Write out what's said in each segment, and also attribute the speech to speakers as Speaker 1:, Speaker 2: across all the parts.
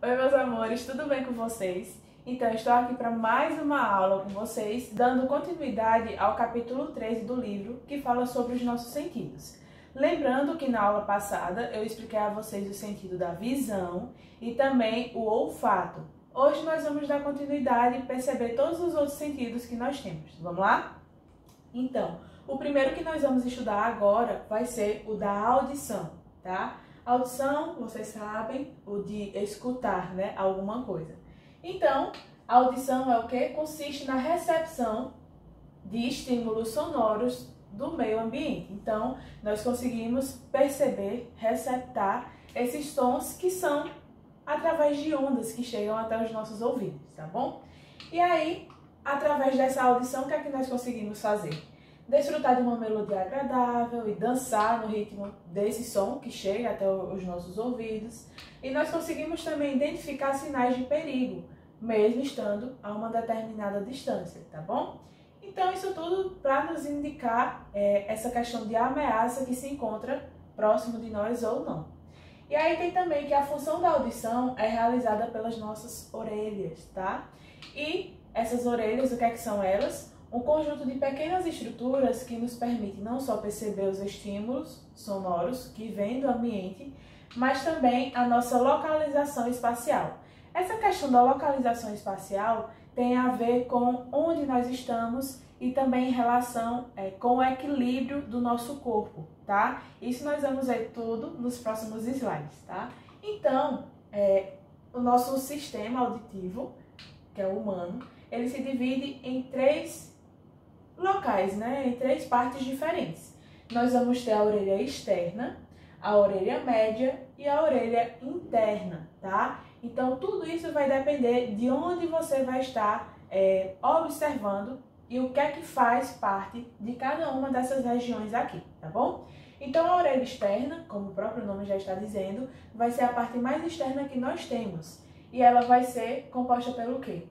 Speaker 1: Oi, meus amores, tudo bem com vocês? Então, estou aqui para mais uma aula com vocês, dando continuidade ao capítulo 13 do livro, que fala sobre os nossos sentidos. Lembrando que na aula passada eu expliquei a vocês o sentido da visão e também o olfato. Hoje nós vamos dar continuidade e perceber todos os outros sentidos que nós temos. Vamos lá? Então, o primeiro que nós vamos estudar agora vai ser o da audição, tá? Audição, vocês sabem, o de escutar, né, alguma coisa. Então, a audição é o que? Consiste na recepção de estímulos sonoros do meio ambiente. Então, nós conseguimos perceber, receptar esses sons que são através de ondas que chegam até os nossos ouvidos, tá bom? E aí, através dessa audição, o que é que nós conseguimos fazer? Desfrutar de uma melodia agradável e dançar no ritmo desse som que chega até os nossos ouvidos. E nós conseguimos também identificar sinais de perigo, mesmo estando a uma determinada distância, tá bom? Então, isso tudo para nos indicar essa questão de ameaça que se encontra próximo de nós ou não. E aí tem também que a função da audição é realizada pelas nossas orelhas, tá? E essas orelhas, o que é que são elas? Um conjunto de pequenas estruturas que nos permite não só perceber os estímulos sonoros que vêm do ambiente, mas também a nossa localização espacial. Essa questão da localização espacial tem a ver com onde nós estamos e também em relação com o equilíbrio do nosso corpo, tá? Isso nós vamos ver tudo nos próximos slides, tá? Então, o nosso sistema auditivo, que é o humano, ele se divide em três locais, né? Em três partes diferentes. Nós vamos ter a orelha externa, a orelha média e a orelha interna, tá? Então, tudo isso vai depender de onde você vai estar observando e o que é que faz parte de cada uma dessas regiões aqui, tá bom? Então, a orelha externa, como o próprio nome já está dizendo, vai ser a parte mais externa que nós temos. E ela vai ser composta pelo quê?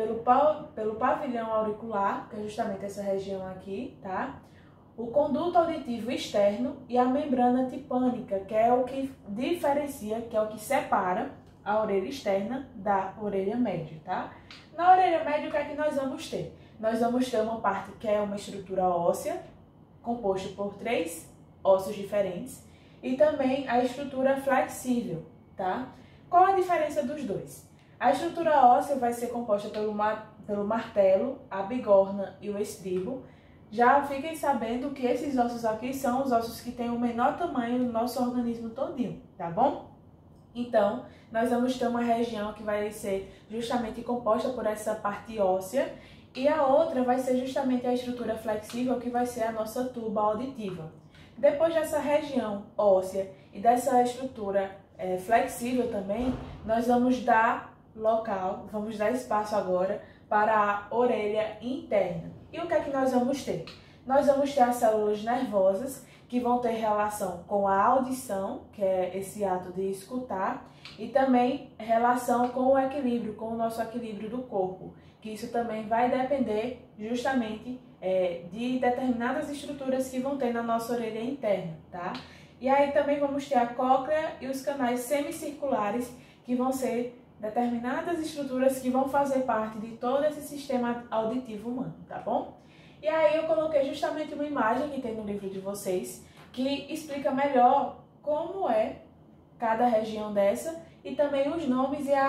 Speaker 1: Pelo pavilhão auricular, que é justamente essa região aqui, tá? O conduto auditivo externo e a membrana tipânica, que é o que diferencia, que é o que separa a orelha externa da orelha média, tá? Na orelha média, o que é que nós vamos ter? Nós vamos ter uma parte que é uma estrutura óssea, composta por 3 ossos diferentes, e também a estrutura flexível, tá? Qual a diferença dos dois? A estrutura óssea vai ser composta pelo martelo, a bigorna e o estribo. Já fiquem sabendo que esses ossos aqui são os ossos que têm o menor tamanho do nosso organismo todinho, tá bom? Então, nós vamos ter uma região que vai ser justamente composta por essa parte óssea e a outra vai ser justamente a estrutura flexível, que vai ser a nossa tuba auditiva. Depois dessa região óssea e dessa estrutura flexível também, nós vamos dar vamos dar espaço agora para a orelha interna. E o que é que nós vamos ter? Nós vamos ter as células nervosas, que vão ter relação com a audição, que é esse ato de escutar, e também relação com o equilíbrio, com o nosso equilíbrio do corpo, que isso também vai depender justamente de determinadas estruturas que vão ter na nossa orelha interna, tá? E aí também vamos ter a cóclea e os canais semicirculares, que vão ser determinadas estruturas que vão fazer parte de todo esse sistema auditivo humano, tá bom? E aí eu coloquei justamente uma imagem que tem no livro de vocês, que explica melhor como é cada região dessa e também os nomes e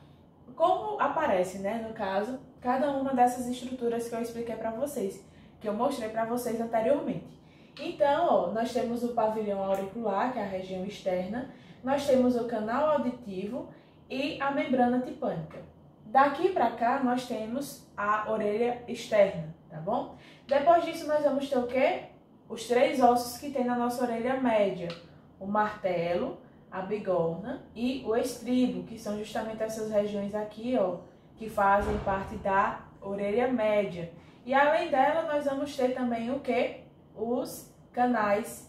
Speaker 1: como aparece, né, no caso, cada uma dessas estruturas que eu expliquei para vocês, que eu mostrei para vocês anteriormente. Então, ó, nós temos o pavilhão auricular, que é a região externa, nós temos o canal auditivo e a membrana tipânica. Daqui para cá, nós temos a orelha externa, tá bom? Depois disso, nós vamos ter o quê? Os 3 ossos que tem na nossa orelha média. O martelo, a bigorna e o estribo, que são justamente essas regiões aqui, ó, que fazem parte da orelha média. E além dela, nós vamos ter também o quê? Os canais.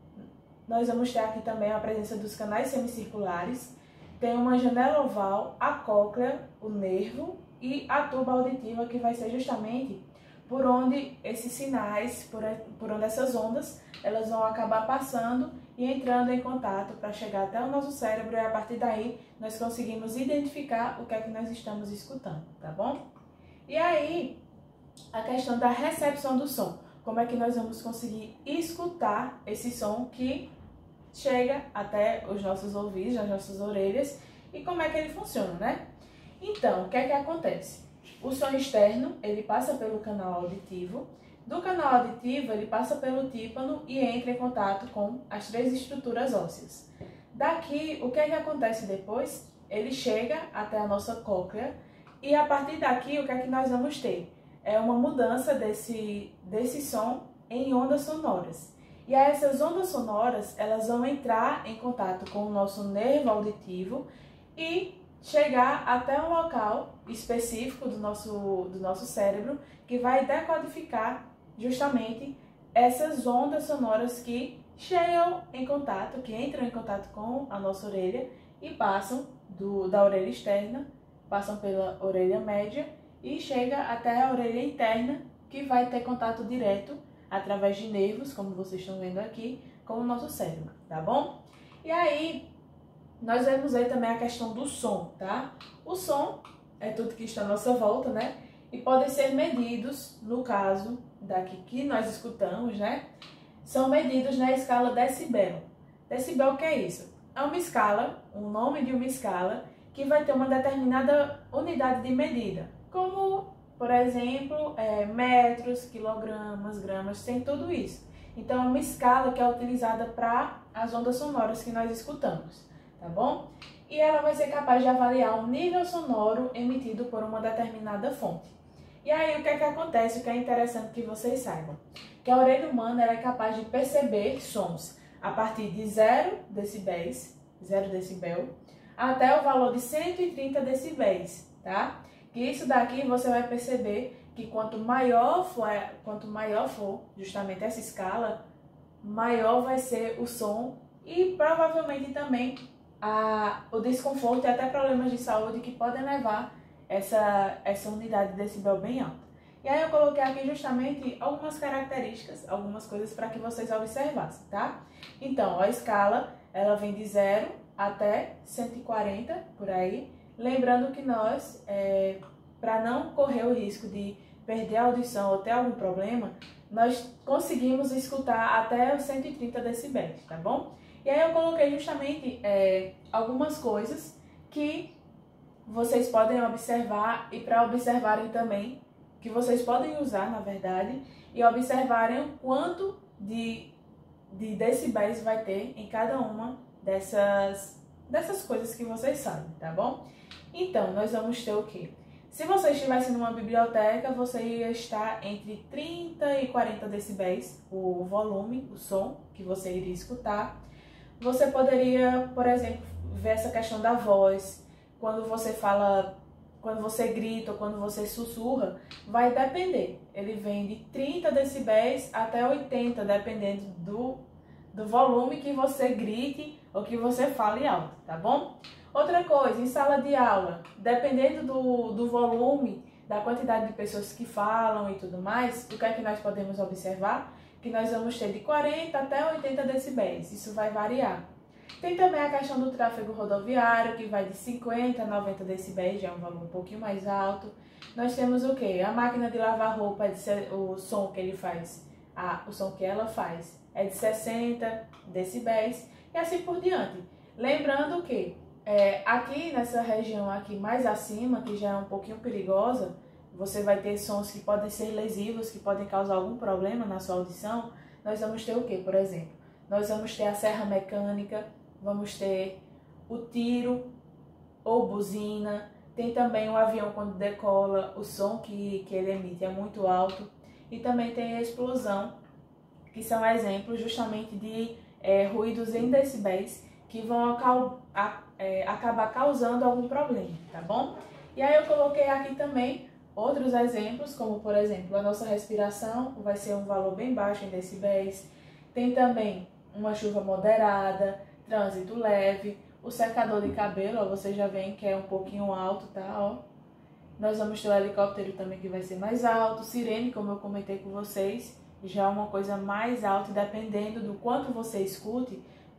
Speaker 1: Nós vamos ter aqui também a presença dos canais semicirculares. Tem uma janela oval, a cóclea, o nervo e a tuba auditiva, que vai ser justamente por onde esses sinais, por onde essas ondas, elas vão acabar passando e entrando em contato para chegar até o nosso cérebro, e a partir daí nós conseguimos identificar o que é que nós estamos escutando, tá bom? E aí, a questão da recepção do som. Como é que nós vamos conseguir escutar esse som que chega até os nossos ouvidos, as nossas orelhas, e como é que ele funciona, né? Então, o que é que acontece? O som externo, ele passa pelo canal auditivo. Do canal auditivo, ele passa pelo tímpano e entra em contato com as 3 estruturas ósseas. Daqui, o que é que acontece depois? Ele chega até a nossa cóclea e a partir daqui, o que é que nós vamos ter? É uma mudança desse som em ondas sonoras. E aí, essas ondas sonoras, elas vão entrar em contato com o nosso nervo auditivo e chegar até um local específico do nosso cérebro que vai decodificar justamente essas ondas sonoras que chegam em contato, que entram em contato com a nossa orelha e passam da orelha externa, passam pela orelha média e chega até a orelha interna, que vai ter contato direto através de nervos, como vocês estão vendo aqui, com o nosso cérebro, tá bom? E aí, nós vamos ver também a questão do som, tá? O som é tudo que está à nossa volta, né? E podem ser medidos, no caso daqui que nós escutamos, né? São medidos na escala decibel. Decibel, o que é isso? É uma escala, o nome de uma escala, que vai ter uma determinada unidade de medida, como, por exemplo, metros, quilogramas, gramas, tem tudo isso. Então, é uma escala que é utilizada para as ondas sonoras que nós escutamos, tá bom? E ela vai ser capaz de avaliar o nível sonoro emitido por uma determinada fonte. E aí, o que é que acontece? O que é interessante que vocês saibam? Que a orelha humana ela é capaz de perceber sons a partir de 0 decibéis, 0 decibel, até o valor de 130 decibéis, tá? Que isso daqui você vai perceber que quanto maior for justamente essa escala, maior vai ser o som e provavelmente também o desconforto e até problemas de saúde que podem levar essa unidade de decibel bem alta. E aí eu coloquei aqui justamente algumas características, algumas coisas para que vocês observassem, tá? Então, a escala, ela vem de 0 até 140, por aí. Lembrando que nós, para não correr o risco de perder a audição ou ter algum problema, nós conseguimos escutar até os 130 decibéis, tá bom? E aí eu coloquei justamente algumas coisas que vocês podem observar e para observarem também, que vocês podem usar, na verdade, e observarem o quanto de decibéis vai ter em cada uma dessas coisas que vocês sabem, tá bom? Então, nós vamos ter o quê? Se você estivesse numa biblioteca, você ia estar entre 30 e 40 decibéis, o volume, o som que você iria escutar. Você poderia, por exemplo, ver essa questão da voz. Quando você fala, quando você grita ou quando você sussurra, vai depender. Ele vem de 30 decibéis até 80, dependendo do volume que você grite ou que você fale alto, tá bom? Outra coisa, em sala de aula, dependendo do volume, da quantidade de pessoas que falam e tudo mais, o que é que nós podemos observar? Que nós vamos ter de 40 até 80 decibéis, isso vai variar. Tem também a questão do tráfego rodoviário, que vai de 50 a 90 decibéis, já é um valor um pouquinho mais alto. Nós temos o quê? A máquina de lavar roupa, o som que ele faz, o som que ela faz é de 60 decibéis e assim por diante. Lembrando que aqui nessa região aqui mais acima, que já é um pouquinho perigosa, você vai ter sons que podem ser lesivos, que podem causar algum problema na sua audição. Nós vamos ter o quê, por exemplo? Nós vamos ter a serra mecânica, vamos ter o tiro ou buzina, tem também o avião quando decola, o som que ele emite é muito alto, e também tem a explosão, que são exemplos justamente de ruídos em decibéis que vão acabar causando algum problema, tá bom? E aí eu coloquei aqui também outros exemplos, como por exemplo, a nossa respiração vai ser um valor bem baixo em decibéis, tem também uma chuva moderada, trânsito leve, o secador de cabelo, ó, você já vê que é um pouquinho alto, tá? Ó. Nós vamos ter o helicóptero também que vai ser mais alto, sirene, como eu comentei com vocês, já é uma coisa mais alta, dependendo do quanto você escute,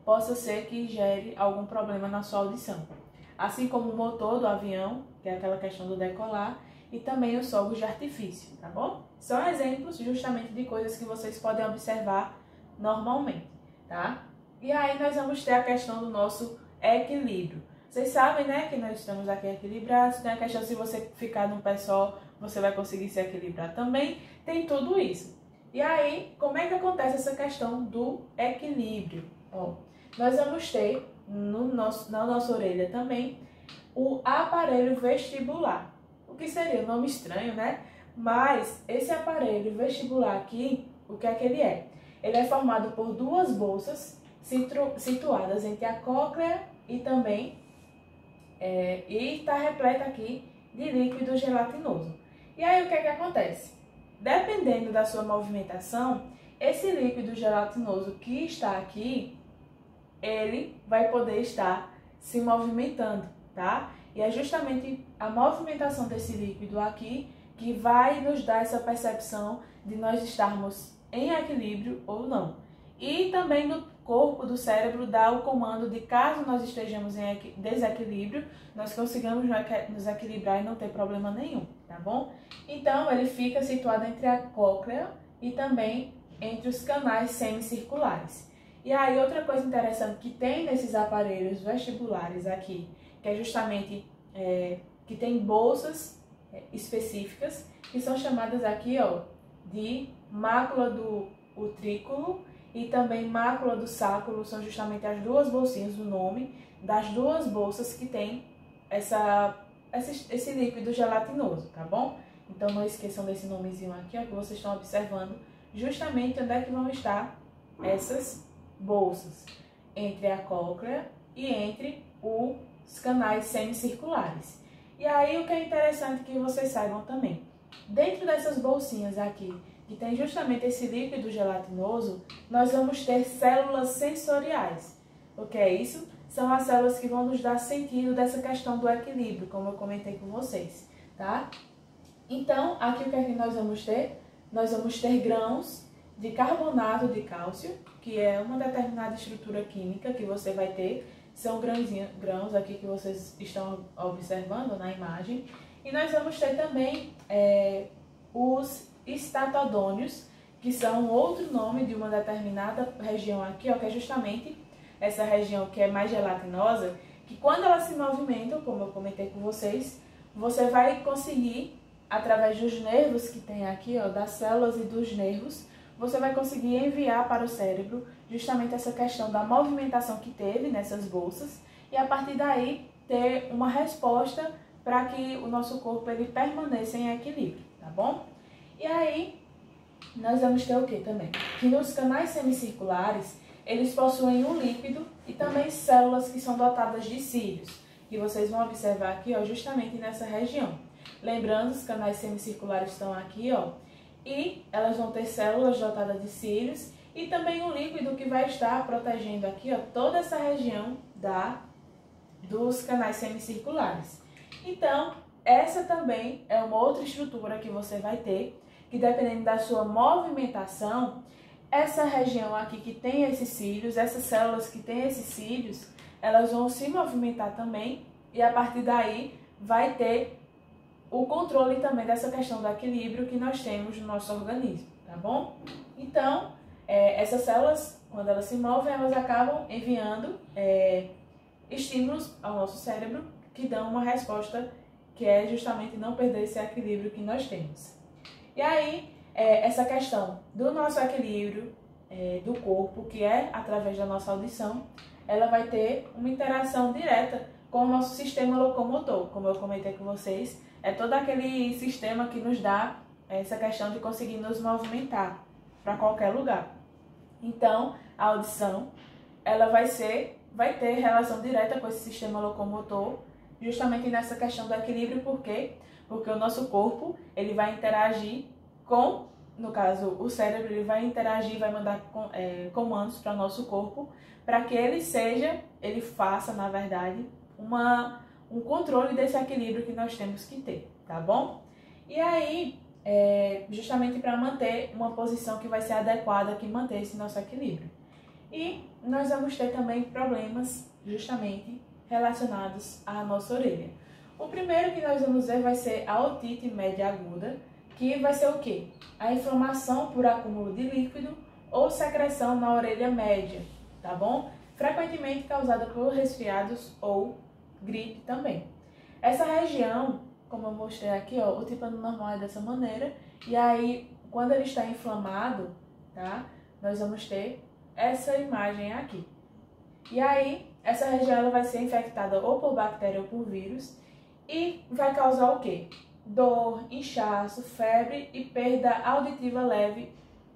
Speaker 1: possa ser que gere algum problema na sua audição. Assim como o motor do avião, que é aquela questão do decolar, e também os fogos de artifício, tá bom? São exemplos justamente de coisas que vocês podem observar normalmente, tá? E aí nós vamos ter a questão do nosso equilíbrio. Vocês sabem, né, que nós estamos aqui equilibrados, tem a questão se você ficar num pé só, você vai conseguir se equilibrar também, tem tudo isso. E aí, como é que acontece essa questão do equilíbrio? Ó, nós vamos ter na nossa orelha também o aparelho vestibular. O que seria um nome estranho, né? Mas esse aparelho vestibular aqui, o que é que ele é? Ele é formado por duas bolsas situadas entre a cóclea e também está repleta aqui de líquido gelatinoso. E aí o que é que acontece? Dependendo da sua movimentação, esse líquido gelatinoso que está aqui, ele vai poder estar se movimentando, tá? E é justamente a movimentação desse líquido aqui que vai nos dar essa percepção de nós estarmos em equilíbrio ou não. E também no corpo do cérebro dá o comando de caso nós estejamos em desequilíbrio, nós consigamos nos equilibrar e não ter problema nenhum, tá bom? Então, ele fica situado entre a cóclea e também entre os canais semicirculares. E aí, outra coisa interessante que tem nesses aparelhos vestibulares aqui, que é justamente que tem bolsas específicas, que são chamadas aqui, ó, de mácula do utrículo e também mácula do sáculo, são justamente as duas bolsinhas do nome das duas bolsas que tem esse líquido gelatinoso, tá bom? Então não esqueçam desse nomezinho aqui, ó, que vocês estão observando justamente onde é que vão estar essas bolsas, entre a cóclea e entre os canais semicirculares. E aí o que é interessante que vocês saibam também, dentro dessas bolsinhas aqui, que tem justamente esse líquido gelatinoso, nós vamos ter células sensoriais. O que é isso? São as células que vão nos dar sentido dessa questão do equilíbrio, como eu comentei com vocês, tá? Então, aqui o que é que nós vamos ter? Nós vamos ter grãos de carbonato de cálcio, que é uma determinada estrutura química que você vai ter. São grãos aqui que vocês estão observando na imagem. E nós vamos ter também os estatodônios, que são outro nome de uma determinada região aqui, ó, que é justamente essa região que é mais gelatinosa, que quando ela se movimenta, como eu comentei com vocês, você vai conseguir, através dos nervos que tem aqui, ó, das células e dos nervos, você vai conseguir enviar para o cérebro justamente essa questão da movimentação que teve nessas bolsas e a partir daí ter uma resposta para que o nosso corpo ele permaneça em equilíbrio, tá bom? E aí, nós vamos ter o que também? Que nos canais semicirculares, eles possuem um líquido e também células que são dotadas de cílios, que vocês vão observar aqui, ó, justamente nessa região. Lembrando, os canais semicirculares estão aqui, ó, e elas vão ter células dotadas de cílios e também um líquido que vai estar protegendo aqui, ó, toda essa região dos canais semicirculares. Então, essa também é uma outra estrutura que você vai ter, que dependendo da sua movimentação, essa região aqui que tem esses cílios, essas células que têm esses cílios, elas vão se movimentar também e a partir daí vai ter o controle também dessa questão do equilíbrio que nós temos no nosso organismo, tá bom? Então, essas células, quando elas se movem, elas acabam enviando estímulos ao nosso cérebro que dão uma resposta que é justamente não perder esse equilíbrio que nós temos. E aí, essa questão do nosso equilíbrio do corpo, que é através da nossa audição, ela vai ter uma interação direta com o nosso sistema locomotor. Como eu comentei com vocês, é todo aquele sistema que nos dá essa questão de conseguir nos movimentar para qualquer lugar. Então, a audição, ela vai ter relação direta com esse sistema locomotor, justamente nessa questão do equilíbrio. Por quê? Porque o nosso corpo, ele vai interagir com, no caso, o cérebro, ele vai interagir, vai mandar comandos para o nosso corpo, para que ele faça, na verdade, um controle desse equilíbrio que nós temos que ter, tá bom? E aí, justamente para manter uma posição que vai ser adequada, que manter esse nosso equilíbrio. E nós vamos ter também problemas justamente relacionados à nossa orelha. O primeiro que nós vamos ver vai ser a otite média aguda, que vai ser o quê? A inflamação por acúmulo de líquido ou secreção na orelha média, tá bom? Frequentemente causada por resfriados ou gripe também. Essa região, como eu mostrei aqui, ó, o tímpano normal é dessa maneira, e aí quando ele está inflamado, tá? Nós vamos ter essa imagem aqui. E aí, essa região ela vai ser infectada ou por bactéria ou por vírus e vai causar o quê? Dor, inchaço, febre e perda auditiva leve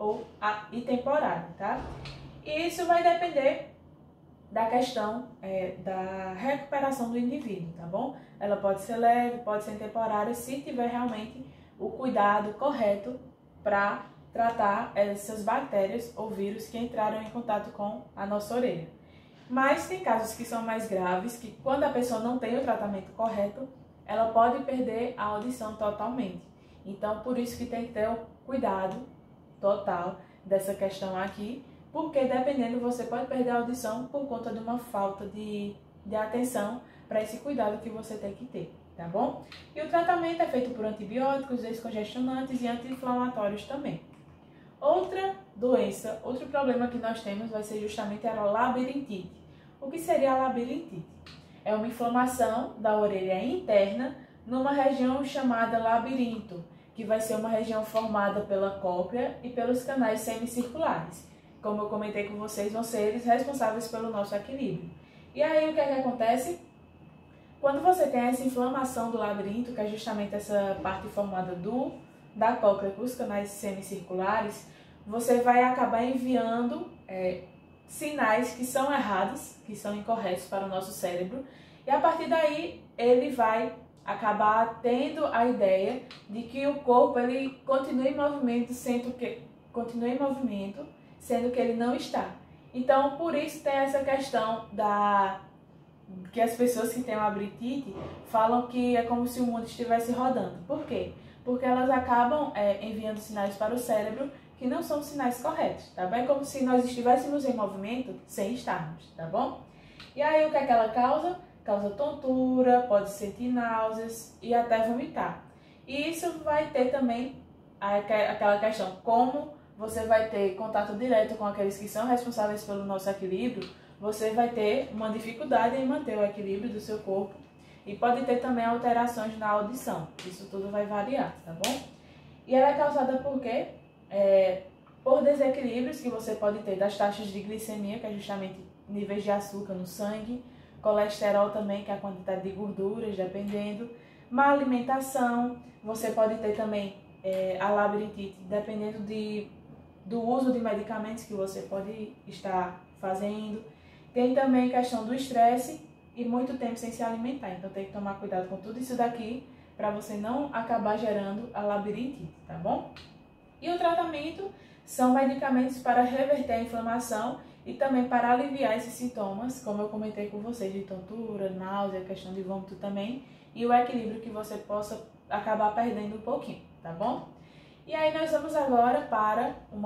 Speaker 1: e temporária, tá? E isso vai depender da questão da recuperação do indivíduo, tá bom? Ela pode ser leve, pode ser temporária, se tiver realmente o cuidado correto para tratar essas bactérias ou vírus que entraram em contato com a nossa orelha. Mas tem casos que são mais graves, que quando a pessoa não tem o tratamento correto, ela pode perder a audição totalmente. Então, por isso que tem que ter o cuidado total dessa questão aqui, porque dependendo você pode perder a audição por conta de uma falta de atenção para esse cuidado que você tem que ter, tá bom? E o tratamento é feito por antibióticos, descongestionantes e anti-inflamatórios também. Outra doença, outro problema que nós temos vai ser justamente a labirintite. O que seria a labirintite? É uma inflamação da orelha interna numa região chamada labirinto, que vai ser uma região formada pela cóclea e pelos canais semicirculares. Como eu comentei com vocês, vão ser eles responsáveis pelo nosso equilíbrio. E aí o que é que acontece? Quando você tem essa inflamação do labirinto, que é justamente essa parte formada da cóclea com os canais semicirculares, você vai acabar enviando sinais que são errados, que são incorretos para o nosso cérebro, e a partir daí ele vai acabar tendo a ideia de que o corpo ele continua em movimento, sendo que ele não está. Então, por isso tem essa questão que as pessoas que têm labirintite falam que é como se o mundo estivesse rodando. Por quê? Porque elas acabam enviando sinais para o cérebro que não são sinais corretos, tá bem? Como se nós estivéssemos em movimento sem estarmos, tá bom? E aí o que é que ela causa? Causa tontura, pode sentir náuseas e até vomitar. E isso vai ter também aquela questão, como você vai ter contato direto com aqueles que são responsáveis pelo nosso equilíbrio, você vai ter uma dificuldade em manter o equilíbrio do seu corpo e pode ter também alterações na audição. Isso tudo vai variar, tá bom? E ela é causada por quê? Por desequilíbrios que você pode ter das taxas de glicemia, que é justamente níveis de açúcar no sangue, colesterol também, que é a quantidade de gorduras, dependendo, má alimentação, você pode ter também a labirintite, dependendo do uso de medicamentos que você pode estar fazendo. Tem também a questão do estresse e muito tempo sem se alimentar, então tem que tomar cuidado com tudo isso daqui para você não acabar gerando a labirintite, tá bom? E o tratamento são medicamentos para reverter a inflamação e também para aliviar esses sintomas, como eu comentei com vocês, de tontura, náusea, questão de vômito também, e o equilíbrio que você possa acabar perdendo um pouquinho, tá bom? E aí nós vamos agora para um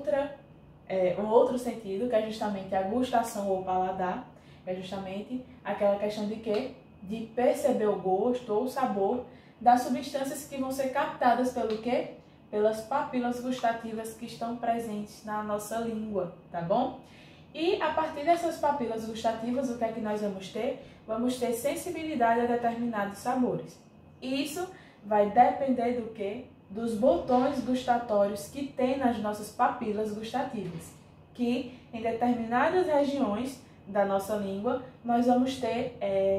Speaker 1: outro sentido, que é justamente a gustação ou paladar, que é justamente aquela questão de quê? De perceber o gosto ou o sabor das substâncias que vão ser captadas pelo quê? Pelas papilas gustativas que estão presentes na nossa língua, tá bom? E a partir dessas papilas gustativas, o que é que nós vamos ter? Vamos ter sensibilidade a determinados sabores. E isso vai depender do quê? Dos botões gustatórios que tem nas nossas papilas gustativas, que em determinadas regiões da nossa língua nós vamos ter,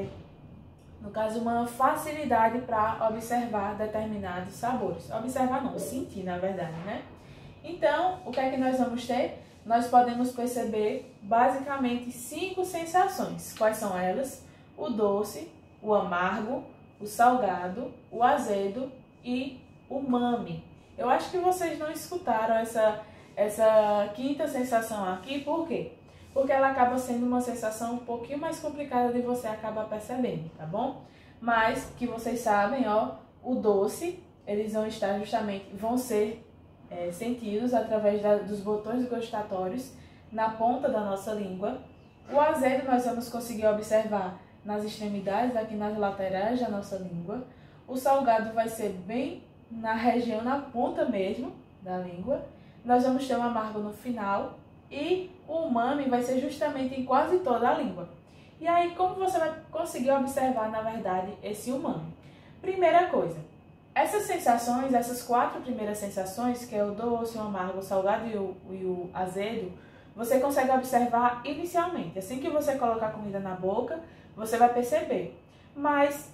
Speaker 1: no caso, uma facilidade para observar determinados sabores. Observar não, sentir na verdade, né? Então, o que é que nós vamos ter? Nós podemos perceber basicamente 5 sensações. Quais são elas? O doce, o amargo, o salgado, o azedo e o umami. Eu acho que vocês não escutaram essa quinta sensação aqui, por quê? Porque ela acaba sendo uma sensação um pouquinho mais complicada de você acabar percebendo, tá bom? Mas que vocês sabem, ó, o doce, eles vão ser sentidos através dos botões gustatórios na ponta da nossa língua. O azedo nós vamos conseguir observar nas extremidades, aqui nas laterais da nossa língua. O salgado vai ser bem na região, na ponta mesmo da língua. Nós vamos ter o amargo no final e o umami vai ser justamente em quase toda a língua. E aí, como você vai conseguir observar, na verdade, esse umami? Primeira coisa, essas sensações, essas 4 primeiras sensações, que é o doce, o amargo, o salgado e o azedo, você consegue observar inicialmente. Assim que você colocar a comida na boca, você vai perceber. Mas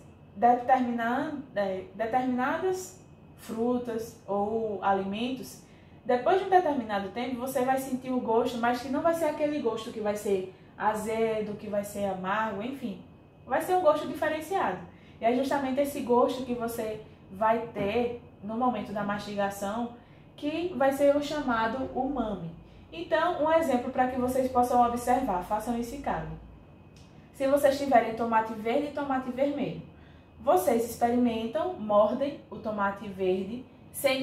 Speaker 1: determinadas frutas ou alimentos, depois de um determinado tempo, você vai sentir o gosto, mas que não vai ser aquele gosto que vai ser azedo, que vai ser amargo, enfim. Vai ser um gosto diferenciado. E é justamente esse gosto que você vai ter no momento da mastigação que vai ser o chamado umami. Então, um exemplo para que vocês possam observar, façam esse caso. Se vocês tiverem tomate verde e tomate vermelho, vocês experimentam, mordem o tomate verde sem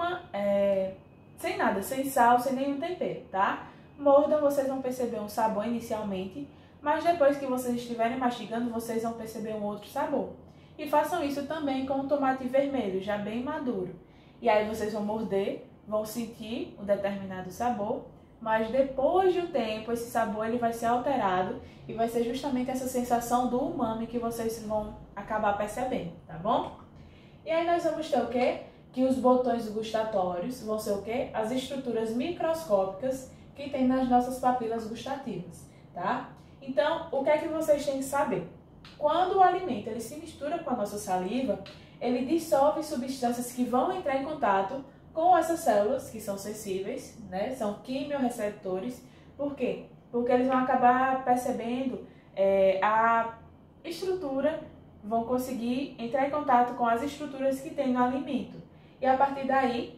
Speaker 1: sem nada, sem sal, sem nenhum tempero, tá? Mordam, vocês vão perceber um sabor inicialmente, mas depois que vocês estiverem mastigando, vocês vão perceber um outro sabor. E façam isso também com o tomate vermelho, já bem maduro. E aí vocês vão morder, vão sentir um determinado sabor, mas depois de um tempo esse sabor ele vai ser alterado e vai ser justamente essa sensação do umami que vocês vão acabar percebendo, tá bom? E aí nós vamos ter o quê? Que os botões gustatórios vão ser o quê? As estruturas microscópicas que tem nas nossas papilas gustativas, tá? Então, o que é que vocês têm que saber? Quando o alimento ele se mistura com a nossa saliva, ele dissolve substâncias que vão entrar em contato com essas células que são sensíveis, né? São quimioreceptores. Por quê? Porque eles vão acabar percebendo a estrutura, vão conseguir entrar em contato com as estruturas que tem no alimento. E a partir daí,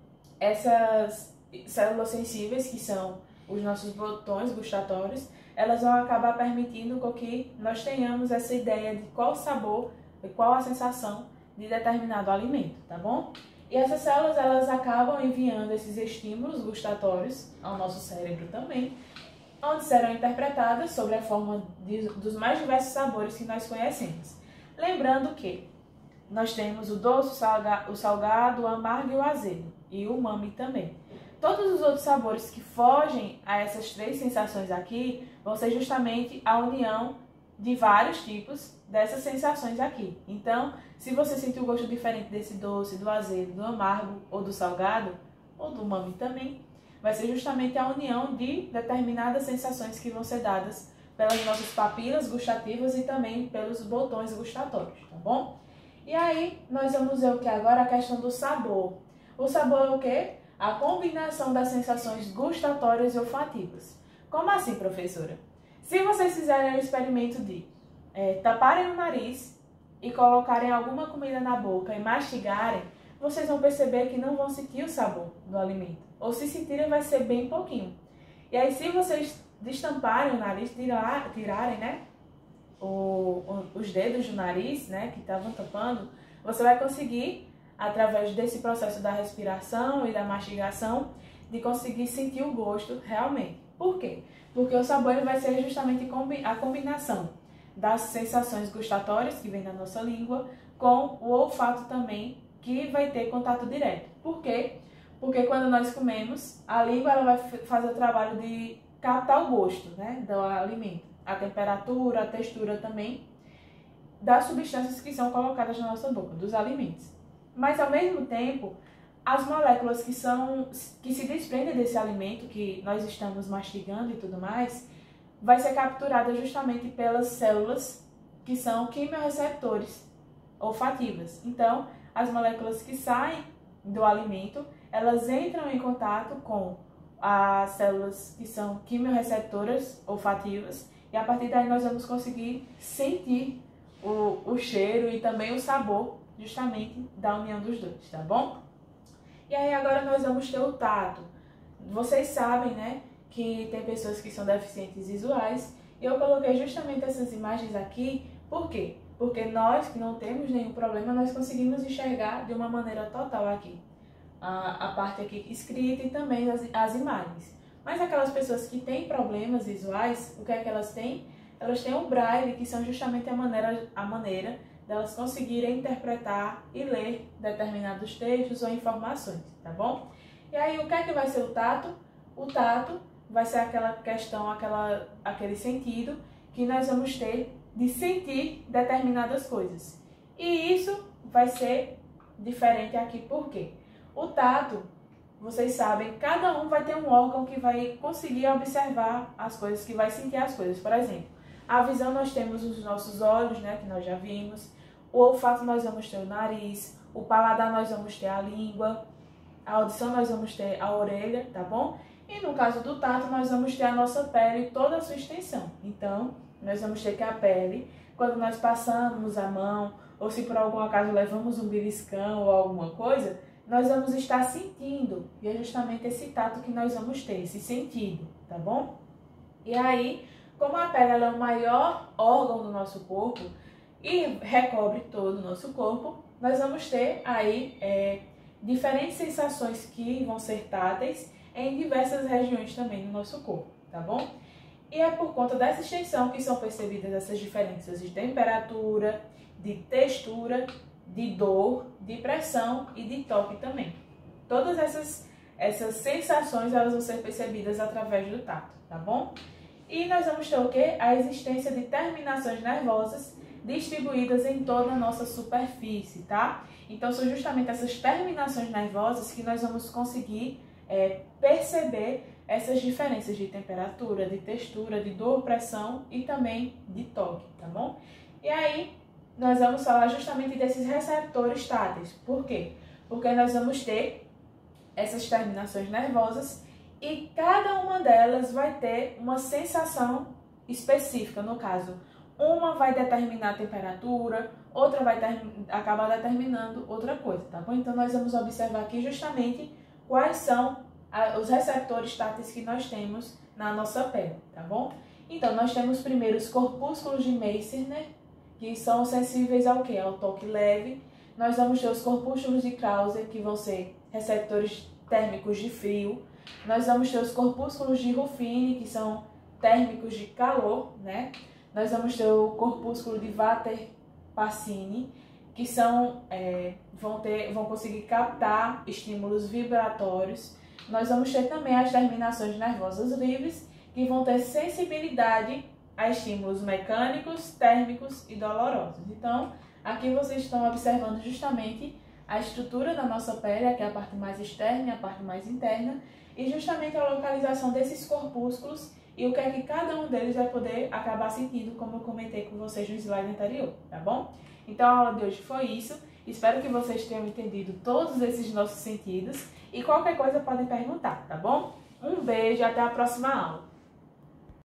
Speaker 1: essas células sensíveis, que são os nossos botões gustatórios, elas vão acabar permitindo com que nós tenhamos essa ideia de qual o sabor e qual a sensação de determinado alimento, tá bom? E essas células, elas acabam enviando esses estímulos gustatórios ao nosso cérebro também, onde serão interpretadas sobre a forma dos mais diversos sabores que nós conhecemos. Lembrando que nós temos o doce, o salgado, o amargo e o azedo, e o umami também. Todos os outros sabores que fogem a essas 3 sensações aqui vão ser justamente a união de vários tipos dessas sensações aqui. Então, se você sentir o gosto diferente desse doce, do azedo, do amargo ou do salgado, ou do umami também, vai ser justamente a união de determinadas sensações que vão ser dadas pelas nossas papilas gustativas e também pelos botões gustatórios, tá bom? E aí, nós vamos ver o que agora? A questão do sabor. O sabor é o quê? A combinação das sensações gustatórias e olfativas. Como assim, professora? Se vocês fizerem o experimento de taparem o nariz e colocarem alguma comida na boca e mastigarem, vocês vão perceber que não vão sentir o sabor do alimento. Ou se sentirem, vai ser bem pouquinho. E aí, se vocês destamparem o nariz, tirarem, né, os dedos do nariz, né, que estavam tampando, você vai conseguir, através desse processo da respiração e da mastigação, de conseguir sentir o gosto realmente. Por quê? Porque o sabor ele vai ser justamente a combinação das sensações gustatórias que vem da nossa língua com o olfato também, que vai ter contato direto. Por quê? Porque quando nós comemos, a língua ela vai fazer o trabalho de captar o gosto, né, do alimento, a temperatura, a textura também das substâncias que são colocadas na nossa boca, dos alimentos. Mas ao mesmo tempo, as moléculas que se desprendem desse alimento que nós estamos mastigando e tudo mais, vai ser capturada justamente pelas células que são quimioreceptores olfativas. Então, as moléculas que saem do alimento, elas entram em contato com as células que são quimioreceptoras olfativas e a partir daí nós vamos conseguir sentir o cheiro e também o sabor justamente da união dos dois, tá bom? E aí agora nós vamos ter o tato. Vocês sabem, né, que tem pessoas que são deficientes visuais e eu coloquei justamente essas imagens aqui, por quê? Porque nós que não temos nenhum problema, nós conseguimos enxergar de uma maneira total aqui. A parte aqui escrita e também as imagens. Mas aquelas pessoas que têm problemas visuais, o que é que elas têm? Elas têm o braille, que são justamente a maneira delas conseguirem interpretar e ler determinados textos ou informações, tá bom? E aí, o que é que vai ser o tato? O tato vai ser aquela questão, aquele sentido que nós vamos ter de sentir determinadas coisas. E isso vai ser diferente aqui, por quê? O tato, vocês sabem, cada um vai ter um órgão que vai conseguir observar as coisas, que vai sentir as coisas. Por exemplo, a visão nós temos os nossos olhos, né, que nós já vimos. O olfato nós vamos ter o nariz. O paladar nós vamos ter a língua. A audição nós vamos ter a orelha, tá bom? E no caso do tato nós vamos ter a nossa pele e toda a sua extensão. Então, nós vamos ter que a pele, quando nós passamos a mão, ou se por algum acaso levamos um beliscão ou alguma coisa, nós vamos estar sentindo. E é justamente esse tato que nós vamos ter, esse sentido, tá bom? E aí, como a pele ela é o maior órgão do nosso corpo e recobre todo o nosso corpo, nós vamos ter aí diferentes sensações que vão ser táteis em diversas regiões também do nosso corpo, tá bom? E é por conta dessa extensão que são percebidas essas diferenças de temperatura, de textura, de dor, de pressão e de toque também. Todas essas sensações elas vão ser percebidas através do tato, tá bom? E nós vamos ter o quê? A existência de terminações nervosas distribuídas em toda a nossa superfície, tá? Então, são justamente essas terminações nervosas que nós vamos conseguir perceber essas diferenças de temperatura, de textura, de dor, pressão e também de toque, tá bom? E aí, nós vamos falar justamente desses receptores táteis. Por quê? Porque nós vamos ter essas terminações nervosas e cada uma delas vai ter uma sensação específica. No caso, uma vai determinar a temperatura, outra vai acabar determinando outra coisa, tá bom? Então, nós vamos observar aqui justamente quais são os receptores táteis que nós temos na nossa pele, tá bom? Então, nós temos primeiro os corpúsculos de Meissner, que são sensíveis ao quê? Ao toque leve. Nós vamos ter os corpúsculos de Krause, que vão ser receptores térmicos de frio. Nós vamos ter os corpúsculos de Ruffini, que são térmicos de calor, né? Nós vamos ter o corpúsculo de Vater-Pacini, que vão conseguir captar estímulos vibratórios. Nós vamos ter também as terminações nervosas livres, que vão ter sensibilidade a estímulos mecânicos, térmicos e dolorosos. Então, aqui vocês estão observando justamente a estrutura da nossa pele, que é a parte mais externa e a parte mais interna, e justamente a localização desses corpúsculos e o que é que cada um deles vai poder acabar sentindo, como eu comentei com vocês no slide anterior, tá bom? Então, a aula de hoje foi isso. Espero que vocês tenham entendido todos esses nossos sentidos e qualquer coisa podem perguntar, tá bom? Um beijo e até a próxima aula.